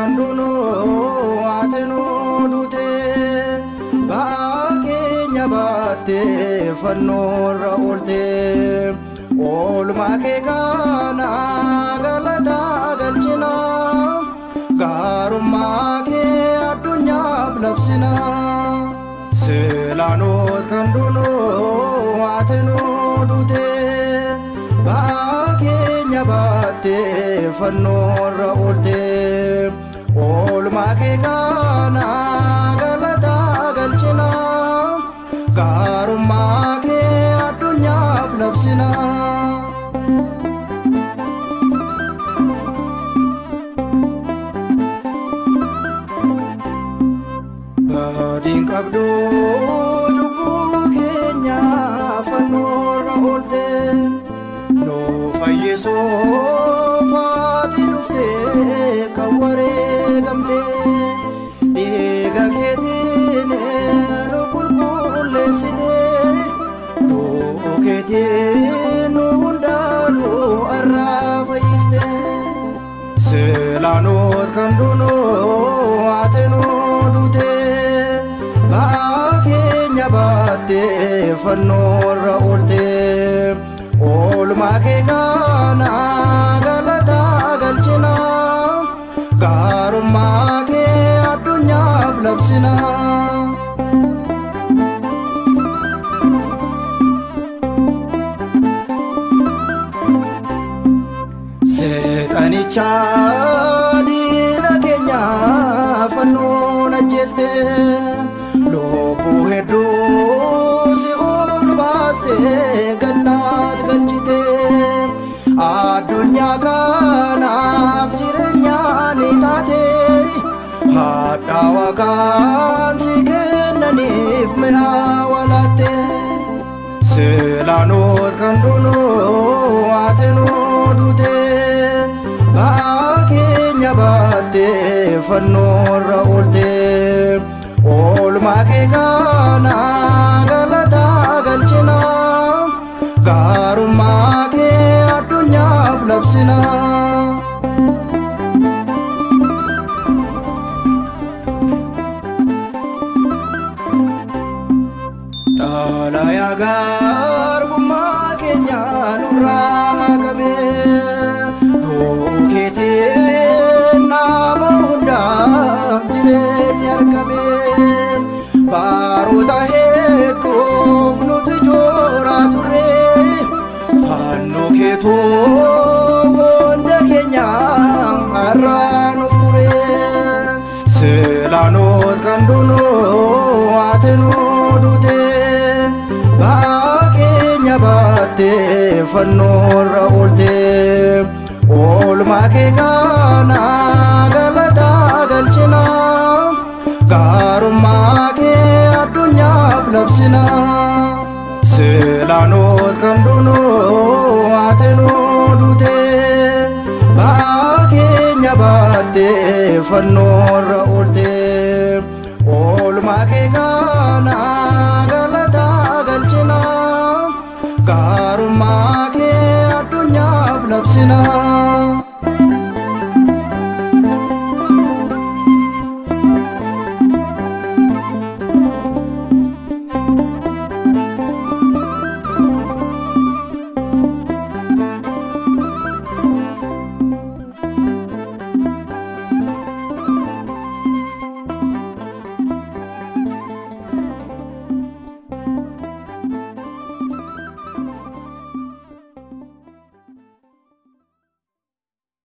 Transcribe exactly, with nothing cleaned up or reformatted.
kandunu atenu dute bakenya batte fanora olte olma ke kana galata galchina garuma ke adunya flapsina selanot kandunu atenu dute bakenya batte fanora olte olma ke kana galata galchina garuma ke adunya flapsina badin qabdu jubu kenya fanora olte no fayeso fati dufte kaware gamte diga ketine no kulkulle side do ketine hundalu arra fayiste selanot kandunu atenu dute bakenya batte fanora olte olma ke kana galata galchina garuma ke adunya flapsina setanicha dina kenya fanona jeste lobu hedu si ul baste gannat galchite adunya kana jirenya ni tate hadawa kan sikenanif me hawalate selanot kandunu atenu dute bakenya batte fanora olte olma ke kana galata galchina garuma ke adunya flapsina talaya garbuma kenya nurra game do kete nama hunda jirenya argame baruta heduf nut jora turre fanno keto honda kenya arranu fure selanot kandunu atenu dute bakenya batte fanora olte olma ke kana galata galchina garuma ke adunya flapsina selanot kandunu atenu dute bakenya batte fanora olte olma ke